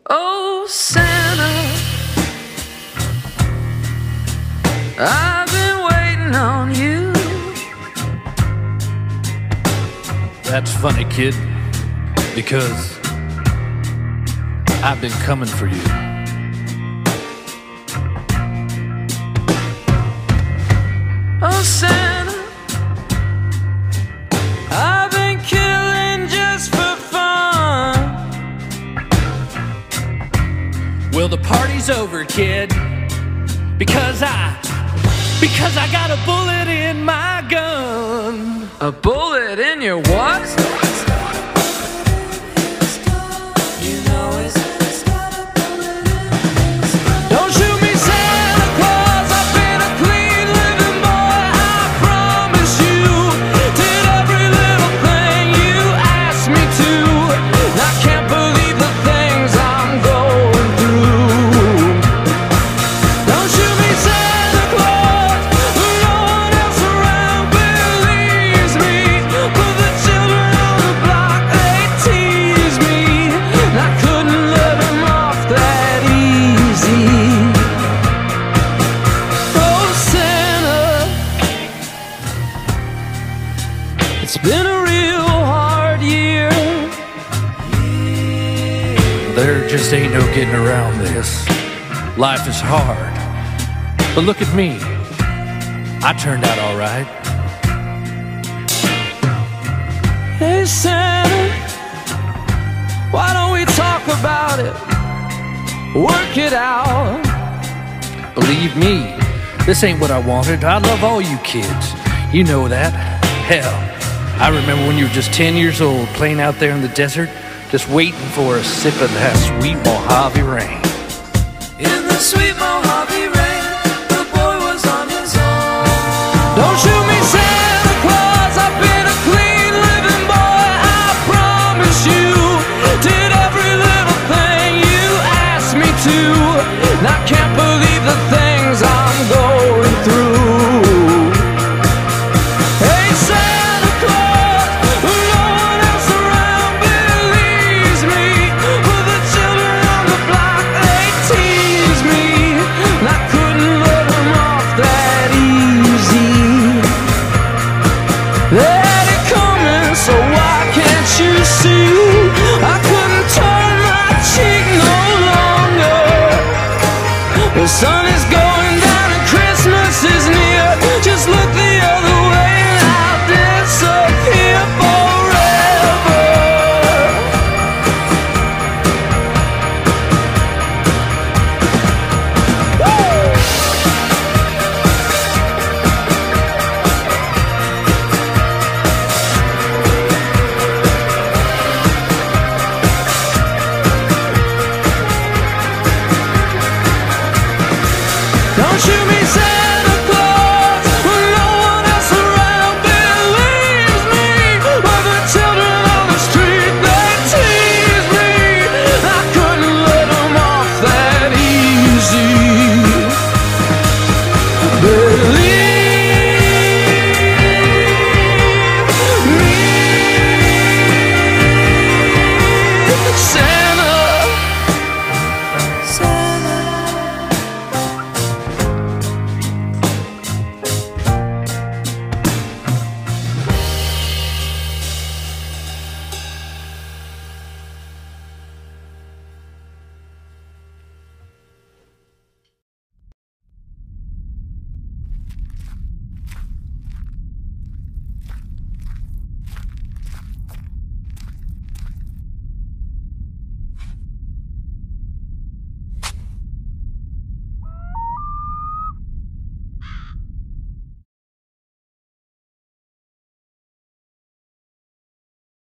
Oh, Santa, I've been waiting on you. That's funny, kid, because I've been coming for you. Oh, Santa, I've been killing just for fun. Well, the party's over, kid, because I got a bullet in my gun. A bullet in your what? Don't shoot me, Santa Claus, I've been a clean living boy, I promise you. Did every little thing you asked me to. And I can't believe the things I'm going through. Don't shoot me, Santa Claus, no one else around believes me. But the children on the block, they tease me. And I couldn't let them off that easy. Oh, Santa, it's been a real hard year. There just ain't no getting around this. Life is hard. But look at me. I turned out all right. Hey, Santa, why don't we talk about it? Work it out. Believe me, this ain't what I wanted. I love all you kids. You know that. Hell, I remember when you were just 10 years old, playing out there in the desert, just waiting for a sip of that sweet Mojave rain. In the sweet Mojave rain, the boy was on his own. Don't shoot me, Santa Claus, I've been a clean living boy, I promise you. Did every little thing you asked me to. And I can't believe the things I'm going through. Hey, Santa Claus, no one else around believes me. But the children on the block, they tease me. And I couldn't let them off that easy. They had it coming, so why can't you see? I couldn't turn my cheek no longer. The sun is going down and Christmas is near. Just look the other way and I'll disappear forever. Woo! Don't shoot me, Santa.